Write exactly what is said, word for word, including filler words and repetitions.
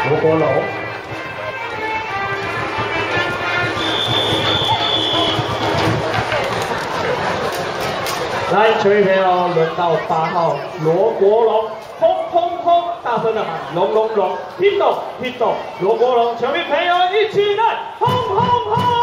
罗国龙。来，球迷朋友，轮到八号罗国龙，轰轰轰！大声的喊，龙龙龙，拼斗拼斗，罗国龙，球迷朋友一起来，轰轰轰！